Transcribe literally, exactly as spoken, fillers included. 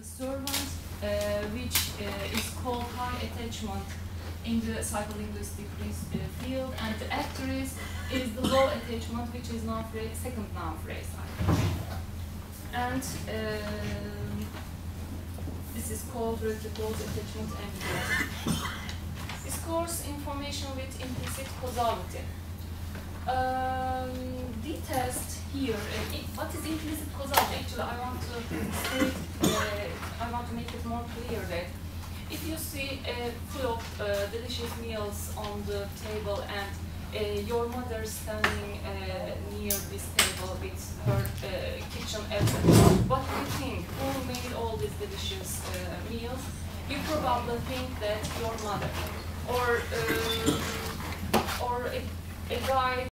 servant, uh, which uh, is called high attachment in the psycholinguistic uh, field, and the actress is the low attachment, which is noun phrase, second noun phrase. And um, this is called relative close attachment ambiguity. Discourse information with implicit causality. Um, the test here, uh, it, what is implicit causality? Actually, I want to state, uh, I want to make it more clear that if you see a full of uh, delicious meals on the table and uh, your mother standing uh, near this table with her uh, kitchen apron, what do you think? Who made all these delicious uh, meals? You probably think that your mother, or uh, or a, a guy